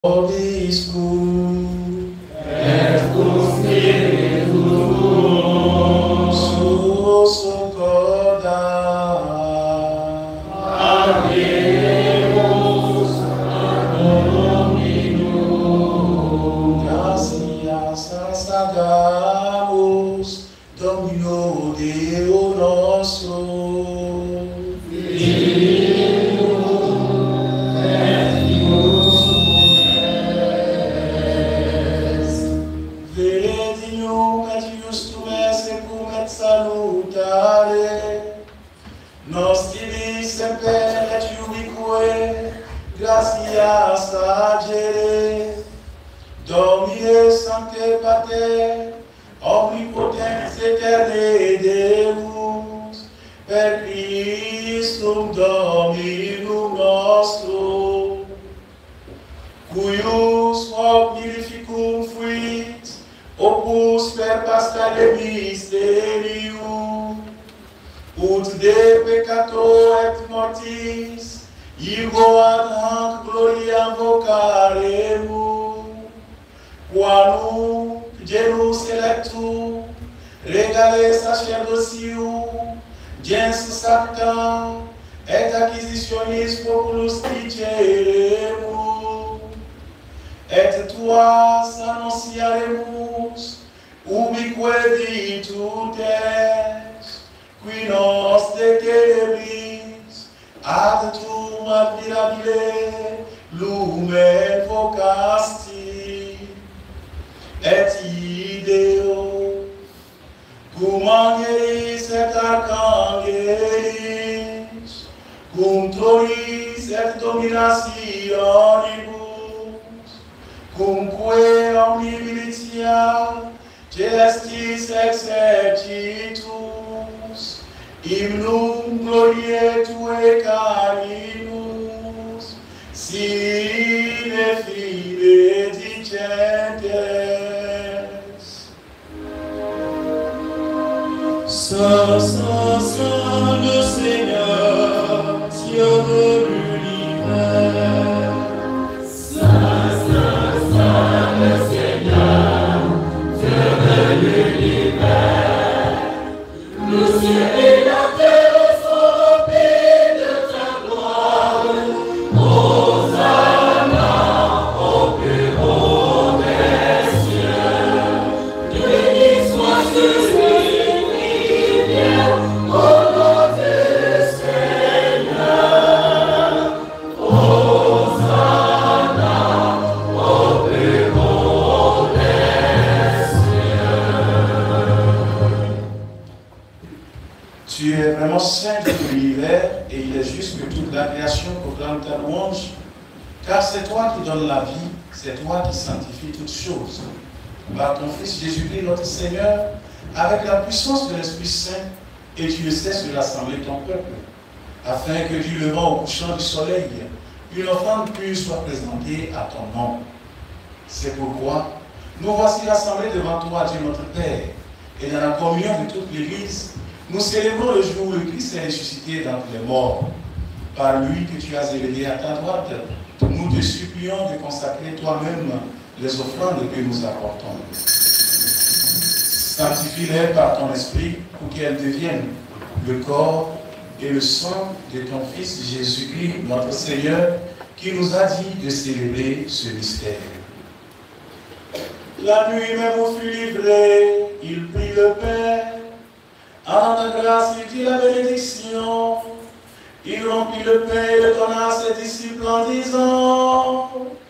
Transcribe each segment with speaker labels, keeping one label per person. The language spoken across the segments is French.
Speaker 1: God is good.
Speaker 2: Et ton spirit
Speaker 1: So coda.
Speaker 2: Adeus, Domino.
Speaker 1: Gracias sagamos, Domino Deo nosso. Vedium et justum esse cum et salutare, nos tibi semper et ubique, gratias agere, Domine Sancte Pater, omnipotens eterne Deus, per Christum Dominum nostrum, cuius hoc mirificum fuit, opus per Paschale mysterium, ut de peccato et mortis, ego ad hanc gloriam vocaremus, quanum genus electum, regale sacerdocium, gens sanctam, et acquisitionis populus diceremus, et tuas annunciaremus, ubique ditutes, qui nos de tenebris, ad tum admirabile lumen vocasti, et ideo, cum angelis et archangelis, cum tronis et dominationibus, cumque omnimilitia celestis exercitus, hymnum gloriae Tuae carimus, sine fide dicentes. Saint, Saint, Saint, le Seigneur, Dieu de l'univers.
Speaker 2: Saint, Saint, Saint, le Seigneur, Dieu de l'univers. Nous cieux et la terre sont remplis de ta gloire. Hosanna au plus haut des cieux. Béni soit celui qui vient au nom du Seigneur. Hosanna au plus haut des cieux.
Speaker 1: Tu es vraiment saint de l'univers et il est juste que toute la création proclame ta louange, car c'est toi qui donnes la vie, c'est toi qui sanctifies toutes choses. Par ton Fils Jésus-Christ, notre Seigneur, avec la puissance de l'Esprit Saint, et tu ne cesses de rassembler ton peuple, afin que du levant au couchant du soleil, une offrande pure soit présentée à ton nom. C'est pourquoi nous voici rassemblés devant toi, Dieu notre Père, et dans la communion de toute l'Église, nous célébrons le jour où le Christ est ressuscité d'entre les morts. Par lui que tu as élevé à ta droite, nous te supplions de consacrer toi-même les offrandes que nous apportons. Sanctifie-les par ton esprit pour qu'elles deviennent le corps et le sang de ton Fils Jésus-Christ, notre Seigneur, qui nous a dit de célébrer ce mystère. La nuit même où fut livré, il prit le pain. En ta grâce, il dit la bénédiction. Il rompit le pain et le donna à ses disciples en disant: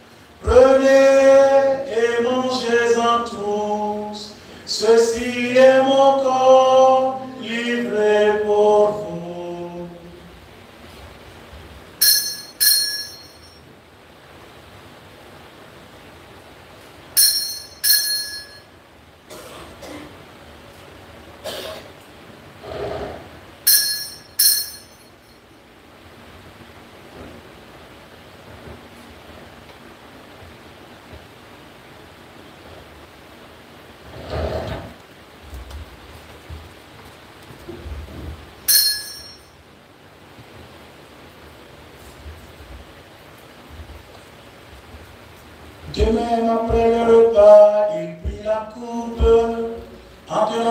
Speaker 1: prenez et mangez-en tous. Ceci est mon corps livré pour vous. De même, après le repas, il prit la coupe, en tenant